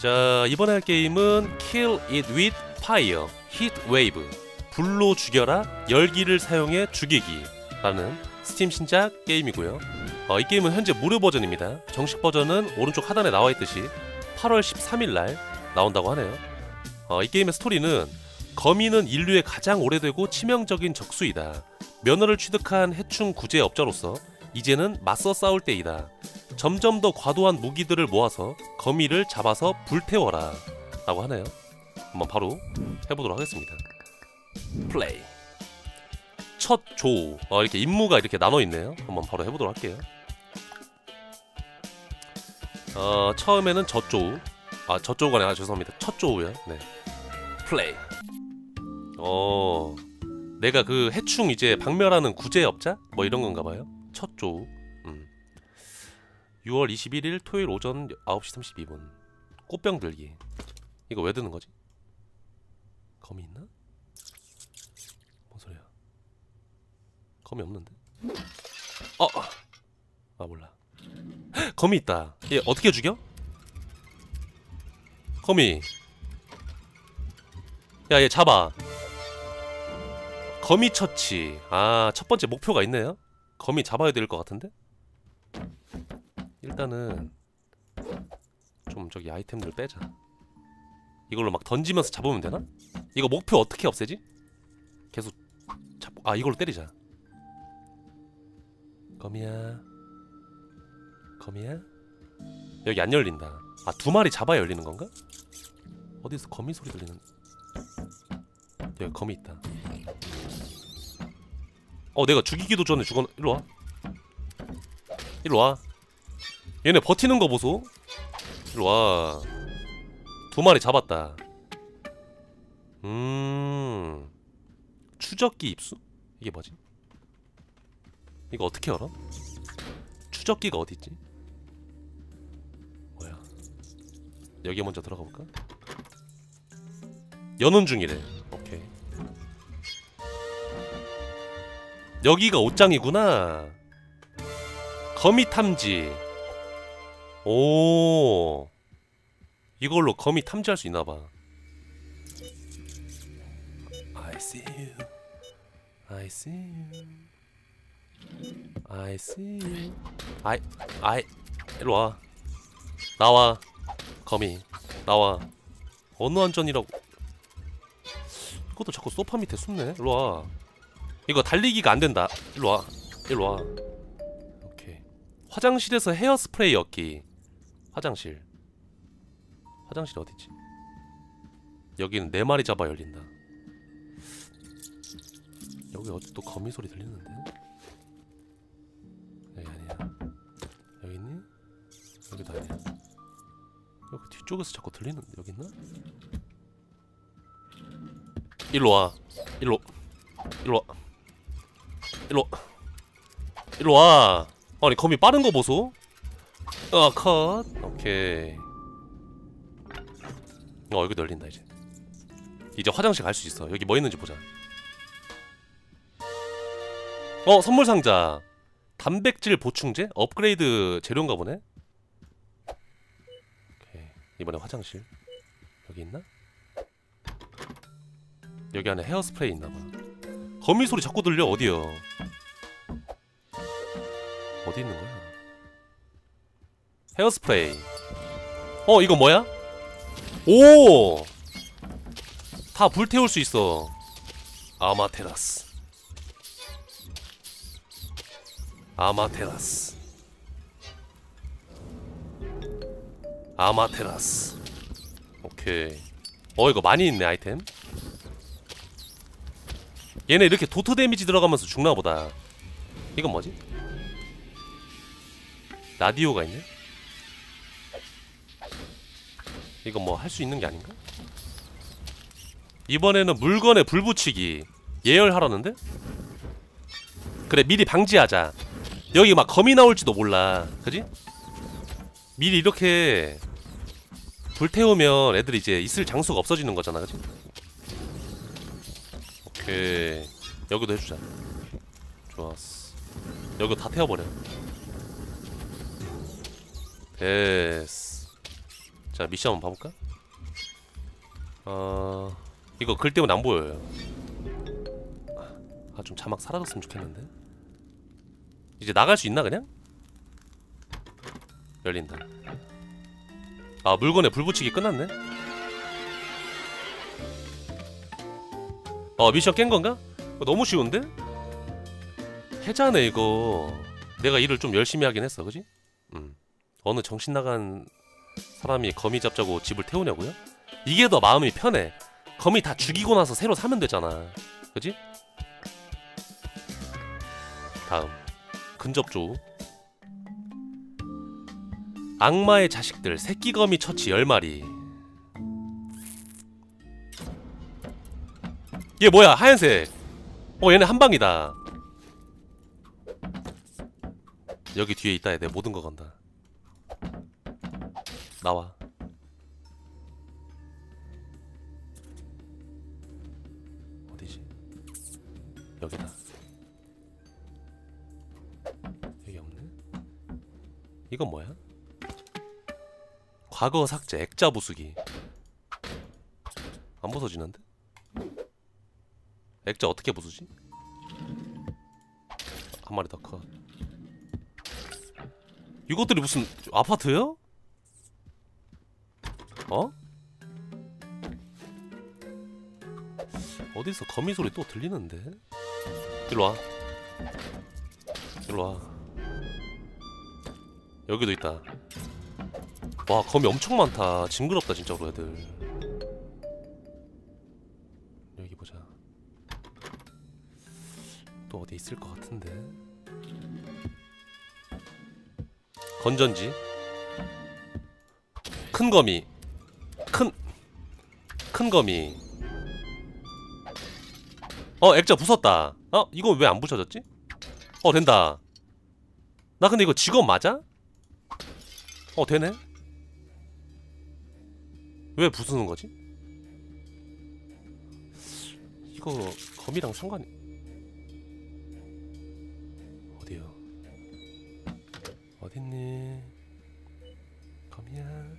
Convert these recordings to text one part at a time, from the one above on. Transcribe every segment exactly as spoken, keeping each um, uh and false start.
자, 이번에 할 게임은 Kill It With Fire, Heat Wave, 불로 죽여라, 열기를 사용해 죽이기 라는 스팀 신작 게임이고요. 어, 이 게임은 현재 무료 버전입니다. 정식 버전은 오른쪽 하단에 나와있듯이 팔월 십삼일날 나온다고 하네요. 어, 이 게임의 스토리는 거미는 인류의 가장 오래되고 치명적인 적수이다. 면허를 취득한 해충 구제업자로서 이제는 맞서 싸울 때이다. 점점 더 과도한 무기들을 모아서 거미를 잡아서 불태워라 라고 하네요. 한번 바로 해보도록 하겠습니다. 플레이. 첫 조우. 어, 이렇게 임무가 이렇게 나눠있네요. 한번 바로 해보도록 할게요. 어, 처음에는 저조우. 아, 저조우가 아니라 죄송합니다. 첫 조우요. 네. 플레이. 어, 내가 그 해충 이제 박멸하는 구제업자? 뭐 이런 건가 봐요. 첫 조우. 음. 유월 이십일일 토요일 오전 아홉시 삼십이분. 꽃병 들기. 이거 왜 드는 거지? 거미 있나? 뭔 소리야? 거미 없는데? 어! 아, 몰라. 거미 있다. 얘 어떻게 죽여? 거미. 야, 얘 잡아. 거미 처치. 아, 첫 번째 목표가 있네요. 거미 잡아야 될 것 같은데? 일단은 좀 저기 아이템들 빼자. 이걸로 막 던지면서 잡으면 되나? 이거 목표 어떻게 없애지? 계속 잡고. 아, 이걸로 때리자. 거미야. 거미야? 여기 안 열린다. 아, 두 마리 잡아야 열리는 건가? 어디서 거미 소리 들리는. 여기 거미 있다. 어, 내가 죽이기도 전에 죽었. 일로와. 일로와. 얘네 버티는 거 보소. 일로와. 두 마리 잡았다. 음. 추적기 입수? 이게 뭐지? 이거 어떻게 열어? 추적기가 어디있지? 뭐야? 여기 먼저 들어가 볼까? 여는 중이래. 오케이. 여기가 옷장이구나. 거미 탐지. 오. 이걸로 거미 탐지할 수 있나봐. I see you. I see you. I see you. I, I. 일로와. 나와. 거미. 나와. 어느 안전이라고. 이것도 자꾸 소파 밑에 숨네. 일로와. 이거 달리기가 안된다. 일로와. 일로와. 오케이. 화장실에서 헤어스프레이 얻기. 화장실. 화장실 어디지? 여기는 네 마리 잡아 열린다. 여기 어디 또 거미 소리 들리는데? 여기 아니야. 여기 있니? 여기도 아니야. 여기 뒤쪽에서 자꾸 들리는데. 여기 있나? 일로와. 일로. 일로와. 일로. 일로와. 아니, 거미 빠른 거 보소? 아, 컷. 오케이. 어, 여기도 열린다. 이제 이제 화장실 갈 수 있어. 여기 뭐 있는지 보자. 어, 선물 상자. 단백질 보충제? 업그레이드 재료인가 보네. 오케이. 이번에 화장실. 여기 있나? 여기 안에 헤어스프레이 있나봐. 거미 소리 자꾸 들려. 어디요? 어디 있는 거야? 헤어스프레이. 어, 이거 뭐야? 오! 다 불태울 수 있어. 아마테라스. 아마테라스. 아마테라스. 오케이. 어, 이거 많이 있네, 아이템. 얘네 이렇게 도트 데미지 들어가면서 죽나보다. 이건 뭐지? 라디오가 있네? 이건 뭐 할 수 있는 게 아닌가? 이번에는 물건에 불 붙이기. 예열하라는데? 그래, 미리 방지하자. 여기 막 거미 나올지도 몰라. 그지? 미리 이렇게 불태우면 애들이 이제 있을 장소가 없어지는 거잖아. 그지? 오케이. 여기도 해주자. 좋았어. 여기도 다 태워버려. 됐어. 자 미션 한번 봐볼까? 어... 이거 글 때문에 안 보여요. 아 좀 자막 사라졌으면 좋겠는데. 이제 나갈 수 있나 그냥? 열린다. 아 물건에 불 붙이기 끝났네? 어 미션 깬 건가? 너무 쉬운데? 해자네 이거. 내가 일을 좀 열심히 하긴 했어 그지? 음. 어느 정신나간 사람이 거미 잡자고 집을 태우냐고요? 이게 더 마음이 편해. 거미 다 죽이고 나서 새로 사면 되잖아 그지? 다음 근접조. 악마의 자식들 새끼거미 처치 열 마리. 얘 뭐야 하얀색. 어 얘네 한방이다. 여기 뒤에 있다. 내 모든 거 건다. 나와. 어디지? 여기다. 여기 없네? 이건 뭐야? 과거 삭제 액자 부수기. 안 부서지는데? 액자 어떻게 부수지? 한 마리 더 컷. 이것들이 무슨 아파트요? 어? 어디서 거미 소리 또 들리는데? 일로와. 일로와. 여기도 있다. 와 거미 엄청 많다. 징그럽다 진짜로 애들. 여기 보자. 또 어디 있을 것 같은데. 건전지. 큰 거미. 큰 큰 거미. 어 액자 부쉈다. 어 이거 왜 안 부셔졌지? 어 된다. 나 근데 이거 직업 맞아? 어 되네. 왜 부수는 거지? 이거 거미랑 상관이 어디요? 어딨니? 거미야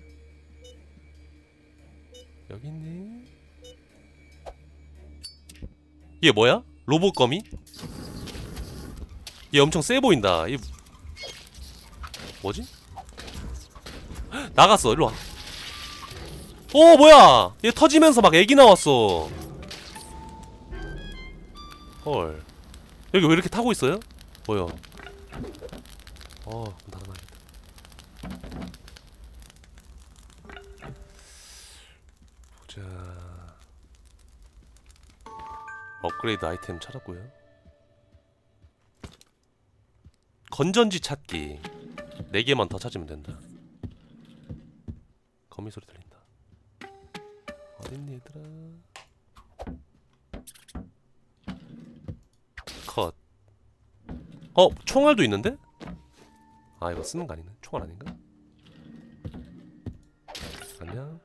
여기 있니? 얘 뭐야? 로봇 거미? 얘 엄청 세 보인다. 얘 뭐지? 나갔어. 일로와. 오 뭐야 얘 터지면서 막 애기 나왔어. 헐 여기 왜 이렇게 타고 있어요? 뭐야? 어 닫아놔야겠다. 보자. 업그레이드 아이템 찾았고요. 건전지 찾기 네 개만 더 찾으면 된다. 거미 소리 들린다. 어딨니 얘들아? 컷. 어? 총알도 있는데? 아 이거 쓰는 거 아니네? 총알 아닌가? 아니야.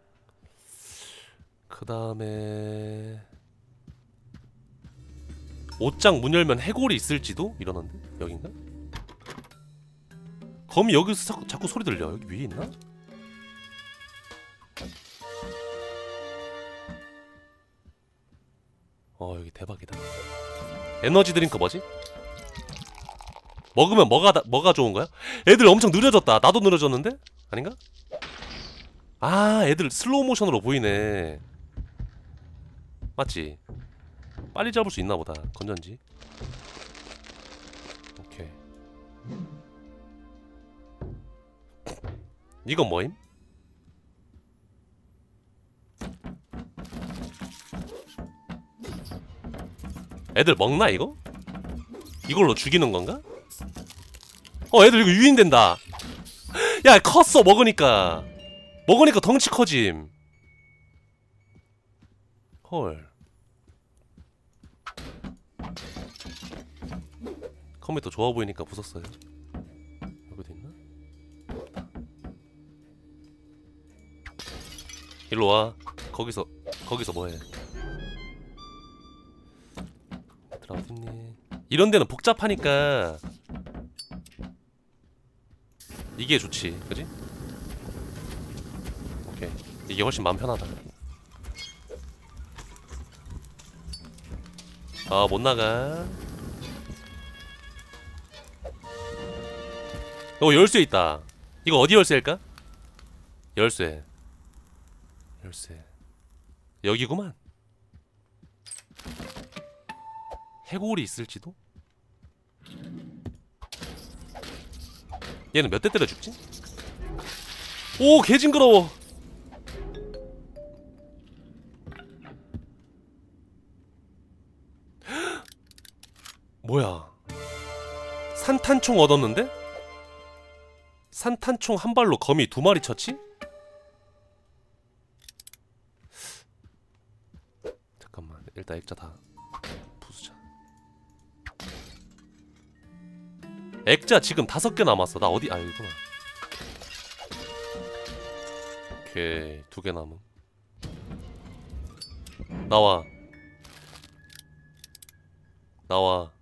그 다음에 옷장 문 열면 해골이 있을지도? 이러는데? 여긴가? 거미 여기서 자꾸, 자꾸 소리 들려. 여기 위에 있나? 어 여기 대박이다. 에너지 드링크 뭐지? 먹으면 뭐가 다, 뭐가 좋은 거야? 애들 엄청 느려졌다. 나도 느려졌는데? 아닌가? 아 애들 슬로우 모션으로 보이네. 맞지? 빨리 잡을 수 있나 보다. 건전지. 오케이. 이건 뭐임? 애들 먹나 이거? 이걸로 죽이는 건가? 어 애들 이거 유인된다. 야 컸어 먹으니까. 먹으니까 덩치 커짐. 헐. 컴퓨터 좋아 보이니까 부쉈어요. 여기도 있나? 일로 와. 거기서 거기서 뭐해? 얘들아 어딨니? 이런 데는 복잡하니까 이게 좋지, 그지? 오케이. 이게 훨씬 마음 편하다. 아, 못 나가. 어, 열쇠 있다. 이거 어디 열쇠일까? 열쇠. 열쇠. 여기구만. 해골이 있을지도? 얘는 몇 대 때려 죽지? 오, 개 징그러워. 뭐야? 산탄총 얻었는데? 산탄총 한 발로 거미 두 마리 쳤지? 잠깐만, 일단 액자 다 부수자. 액자 지금 다섯 개 남았어. 나 어디? 아, 여기구나. 오케이, 두 개 남은. 나와. 나와.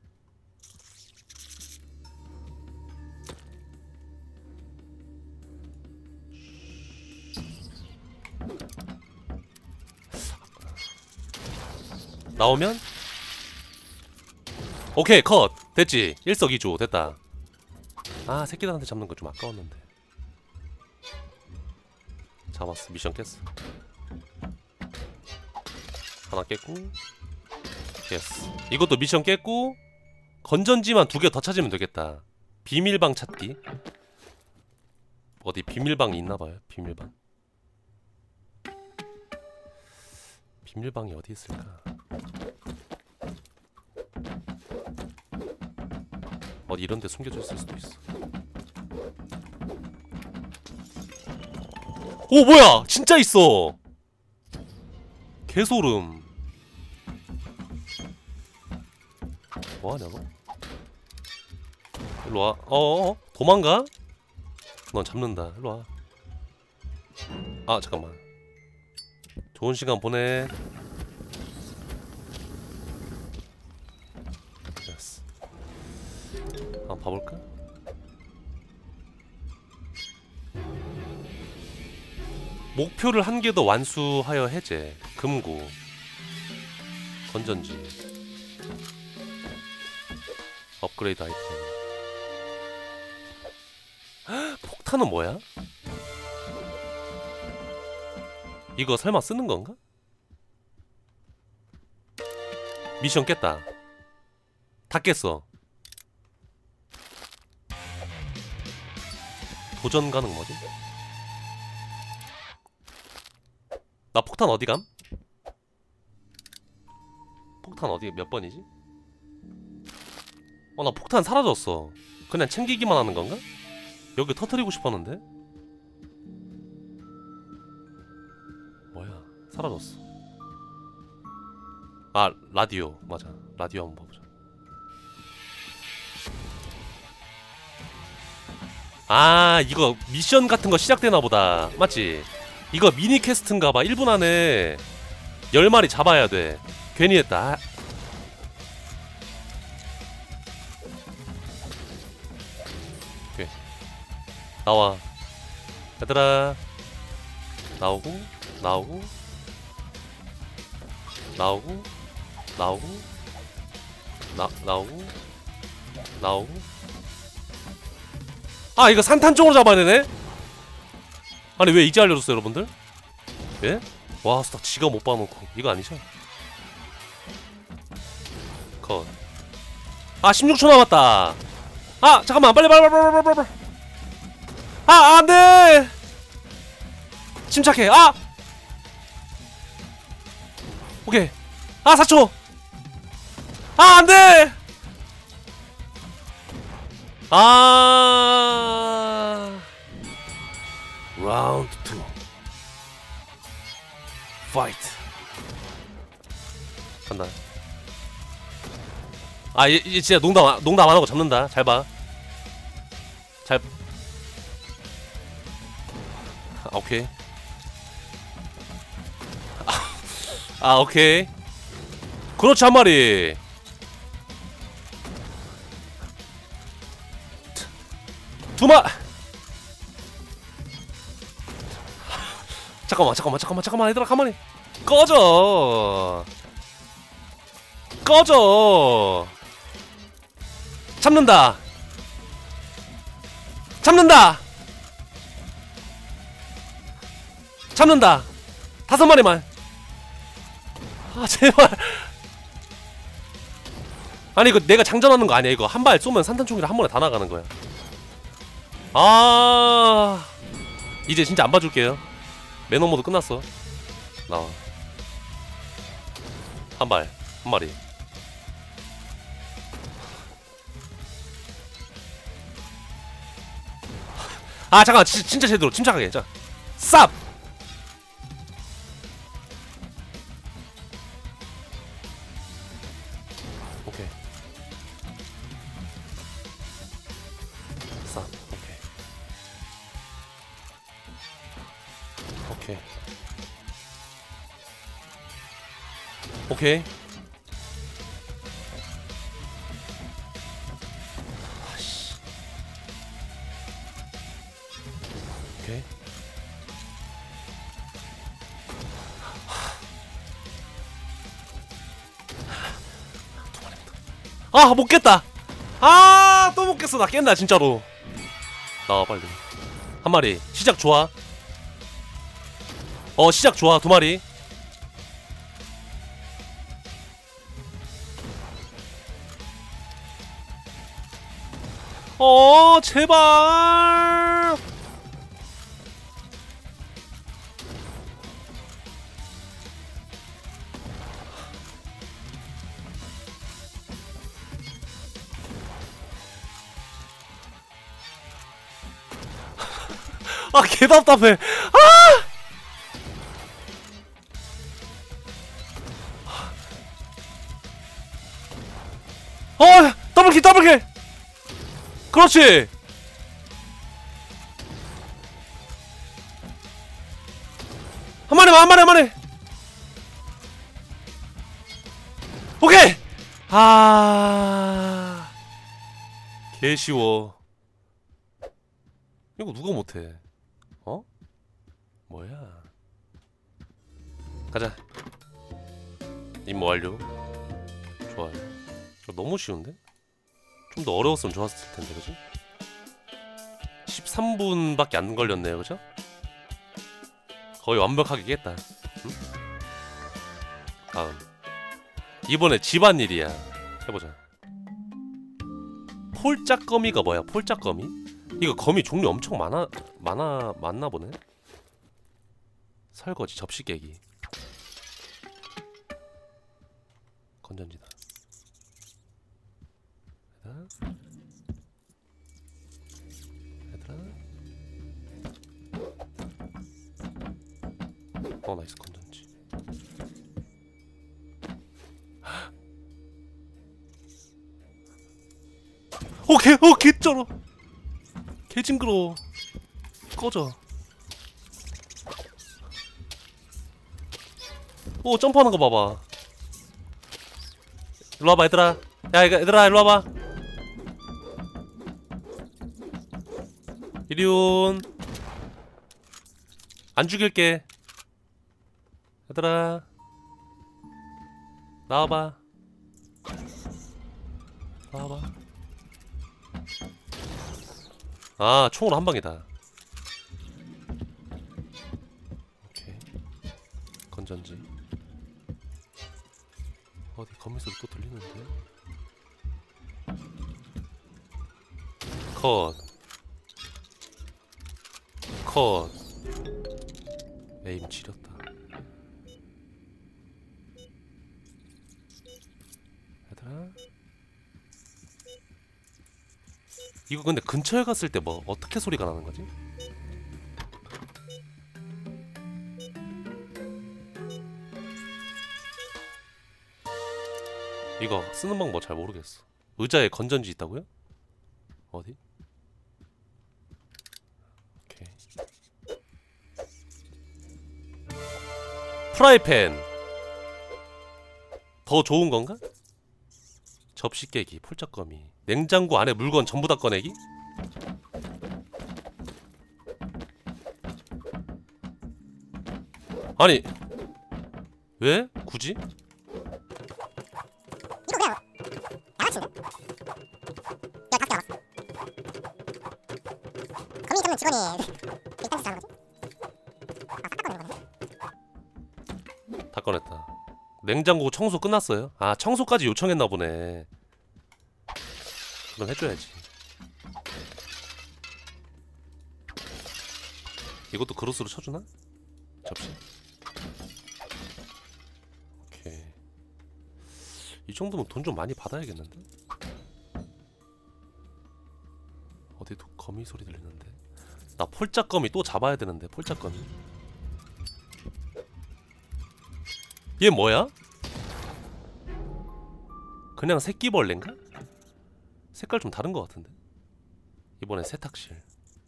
나오면? 오케이, 컷! 됐지? 일석이조 됐다. 아, 새끼들한테 잡는 거 좀 아까웠는데. 잡았어. 미션 깼어. 하나 깼고, 예스. 이것도 미션 깼고, 건전지만 두 개 더 찾으면 되겠다. 비밀방 찾기. 어디 비밀방이 있나봐요. 비밀방. 비밀방이 어디 있을까? 어디 이런 데 숨겨져 있을 수도 있어. 오, 뭐야! 진짜 있어! 개소름. 뭐하냐 너? 일로와. 어어어? 도망가? 넌 잡는다. 일로와. 아, 잠깐만. 좋은 시간 보내. 됐어. 한번 봐볼까? 목표를 한 개 더 완수하여 해제. 금고. 건전지. 업그레이드 아이템. 헉, 폭탄은 뭐야? 이거 설마 쓰는 건가? 미션 깼다. 다 깼어. 도전 가능 뭐지? 나 폭탄 어디 감? 폭탄 어디 몇 번이지? 어, 나 폭탄 사라졌어. 그냥 챙기기만 하는 건가? 여기 터뜨리고 싶었는데? 뭐야, 사라졌어. 아, 라디오. 맞아, 라디오 한번 봐보자. 아, 이거 미션 같은 거 시작되나 보다. 맞지? 이거 미니 퀘스트인가봐. 일 분 안에 열 마리 잡아야 돼. 괜히 했다. 오케이. 나와. 얘들아. 나오고, 나오고, 나오고, 나오고, 나, 나오고, 나오고. 아, 이거 산탄총으로 잡아야 되네? 아니, 왜 이제 알려줬어요, 여러분들? 예? 와, 딱 지가 못 봐놓고. 이거 아니죠? 컷. 아, 십육 초 남았다. 아, 잠깐만. 빨리, 빨리, 빨리, 빨리, 빨리, 빨리. 아, 안 돼! 침착해. 아! 오케이. 아, 사 초! 아, 안 돼! 아, 라운드 투 파이트. 간다. 아, 얘, 얘 진짜 농담 안, 농담 안 하고 잡는다. 잘 봐. 잘. 아, 오케이. 아, 아, 오케이. 그렇지, 한 마리. 두 마. 잠깐만 잠깐만 잠깐만 잠깐만 얘들아 가만히. 꺼져 꺼져. 잡는다 잡는다 잡는다. 다섯 마리만. 아 제발. 아니 이거 내가 장전하는 거 아니야. 이거 한 발 쏘면 산탄총이라 한 번에 다 나가는 거야. 아 이제 진짜 안 봐줄게요. 매너 모드 끝났어. 나와. 한 발, 한 마리. 아 잠깐, 지, 진짜 제대로 침착하게. 자, 쌉. 오케이. 쌉. 오케이. 오케이. 오케이. 아씨. 오케이. 두 마리입니다. 아, 못 깼다. 아, 또 못 깼어. 나 깬다 진짜로. 나와 빨리. 한 마리. 시작 좋아. 어, 시작 좋아. 두 마리. 어 제발. 아 개답답해. 아! 어 더블킬 더블킬. 그렇지. 한 마리만 한 마리 한 마리. 오케이. 아 개쉬워. 이거 누가 못해. 어? 뭐야. 가자. 임무 완료. 좋아요. 이거 너무 쉬운데? 좀 더 어려웠으면 좋았을 텐데, 그지? 십삼 분밖에 안 걸렸네요, 그죠? 거의 완벽하게 깼다. 응? 다음. 이번에 집안일이야. 해보자. 폴짝거미가 뭐야? 폴짝거미? 이거 거미 종류 엄청 많아, 많아, 많나 보네? 설거지, 접시 깨기. 건전지다. 얘들아. 어 나이스 건전지. 오 개! 오 개쩔어! 개 징그러워. 꺼져. 오 점프하는 거 봐봐. 일로 와봐 얘들아. 야 이거 얘들아 일로 와봐. 이리온. 안 죽일게. 얘들아 나와봐. 나와봐. 아 총으로 한방이다. 오케이. 건전지. 어디 거미 소리 또 들리는데? 컷. 컷. 에임 지렸다. 얘들아. 이거 근데 근처에 갔을 때 뭐 어떻게 소리가 나는 거지? 이거 쓰는 방법 잘 모르겠어. 의자에 건전지 있다고요? 어디? 오케이. 프라이팬 더 좋은 건가? 접시 깨기, 폴짝거미, 냉장고 안에 물건 전부 다 꺼내기? 아니 왜? 굳이? 이거 그냥 양아치인데? 야 다섯 개 남았어. 거미 전문 직원이 일단 쓰자는 거지? 아 싹 꺼내는 거네. 다 꺼냈다. 냉장고 청소 끝났어요? 아 청소까지 요청했나 보네. 그럼 해줘야지. 이것도 그로스로 쳐주나? 접시. 오케이. 이 정도면 돈 좀 많이 받아야겠는데? 어디도 거미 소리 들리는데? 나 폴짝거미 또 잡아야 되는데. 폴짝거미. 얘 뭐야? 그냥 새끼벌레인가? 색깔 좀 다른 것 같은데? 이번엔 세탁실.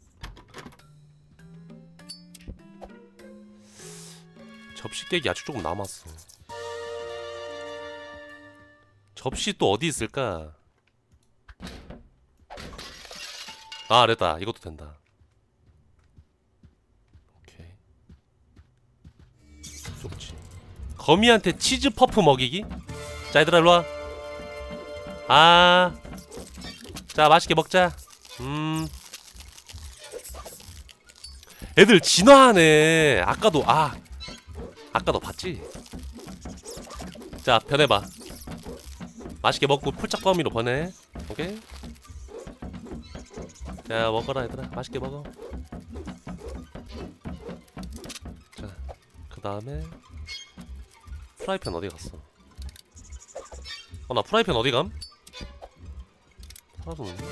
접시 깨기 아직 조금 남았어. 접시 또 어디 있을까? 아 됐다. 이것도 된다. 오케이. 좋지. 거미한테 치즈 퍼프 먹이기? 자 얘들아 일로와. 아, 자 맛있게 먹자. 음, 애들 진화하네. 아까도 아 아까 너 봤지? 자 변해봐. 맛있게 먹고 폴짝거미로 변해. 오케이? 자 먹어라 얘들아. 맛있게 먹어. 자 그 다음에 프라이팬 어디 갔어? 어 나 프라이팬 어디 감? 사라졌는데?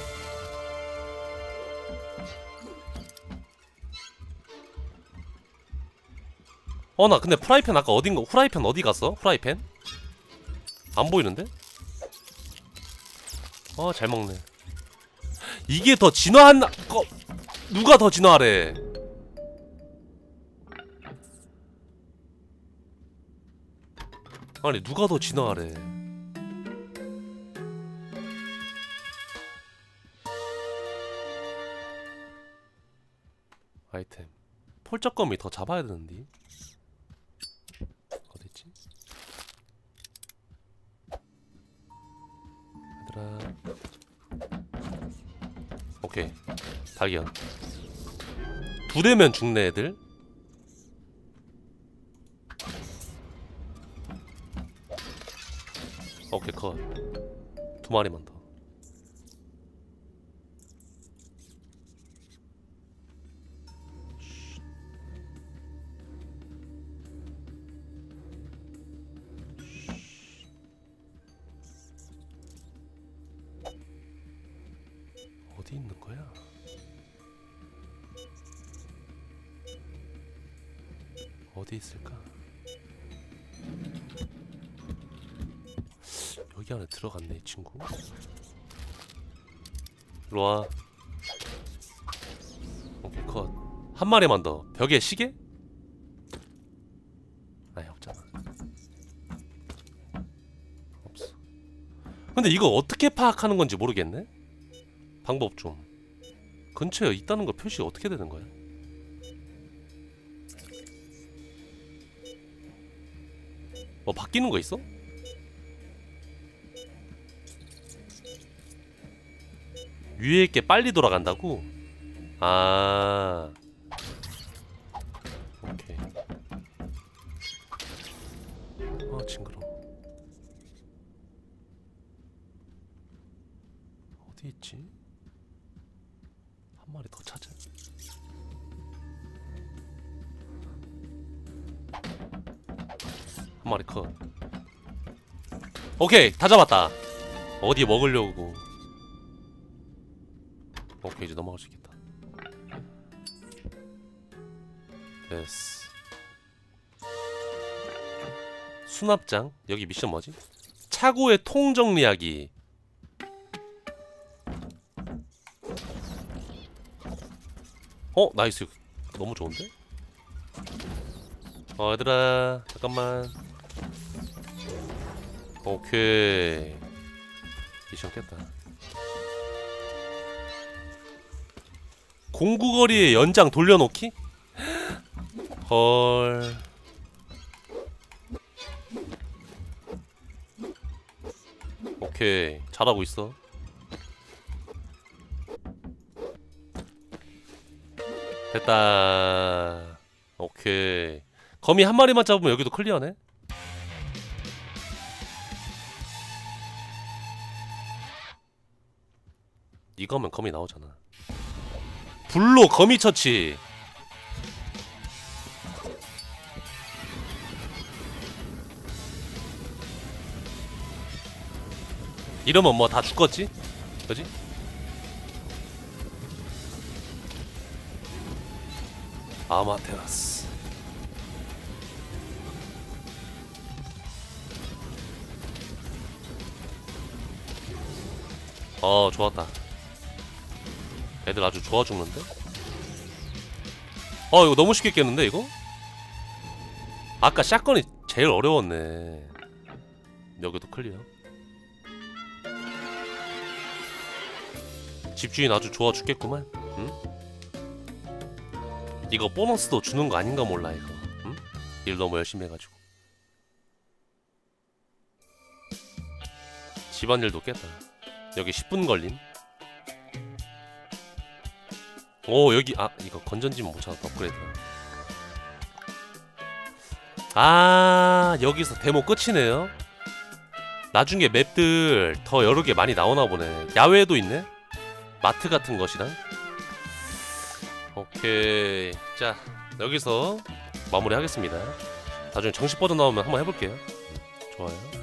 어 나 근데 프라이팬 아까 어딘가 프라이팬 어디 갔어? 프라이팬? 안 보이는데? 어 잘 먹네. 이게 더 진화한 거 누가 더 진화하래? 아니 누가 더 진화하래? 아이템 폴짝거미 더 잡아야 되는데. 어딨지? 얘들아. 오케이 발견. 두 대면 죽네 애들. 오케이 컷. 두 마리만 더. 어디 있는 거야? 어디 있을까? 여기 안에 들어갔네 이 친구. 일로와. 오케이 컷. 한 마리만 더. 벽에 시계? 아니 없잖아. 없어. 근데 이거 어떻게 파악하는 건지 모르겠네? 방법 좀. 근처에 있다는 거 표시 어떻게 되는 거야? 뭐 바뀌는 거 있어? 위에 있게 빨리 돌아간다고? 아. 오케이. 아 징그러. 어디 있지? 한 마리 더 찾아. 한 마리 컷. 오케이 다 잡았다. 어디 먹으려고. 오케이 이제 넘어갈 수 있겠다. 됐어. 수납장. 여기 미션 뭐지? 차고의 통 정리하기. 어? 나이스. 너무 좋은데? 어 얘들아 잠깐만. 오케이 미션 깼다. 공구거리의 연장 돌려놓기? 헐. 오케이, 잘하고 있어. 됐다. 오케이. 거미 한 마리만 잡으면 여기도 클리어네. 이거면 거미 나오잖아. 불로 거미 처치. 이러면 뭐 다 죽겠지? 그지? 아마테라스. 어, 좋았다. 애들 아주 좋아 죽는데? 어, 이거 너무 쉽게 깼는데 이거? 아까 샷건이 제일 어려웠네. 여기도 클리어. 집주인 아주 좋아 죽겠구만. 응? 이거 보너스도 주는 거 아닌가 몰라 이거. 응? 일 너무 열심히 해가지고. 집안일도 깼다. 여기 십 분 걸림. 오, 여기 아 이거 건전지만 못 찾았다. 업그레이드. 아, 여기서 데모 끝이네요. 나중에 맵들 더 여러 개 많이 나오나 보네. 야외에도 있네. 마트 같은 것이랑. 오케이. 자, 여기서 마무리 하겠습니다. 나중에 정식 버전 나오면 한번 해볼게요. 좋아요.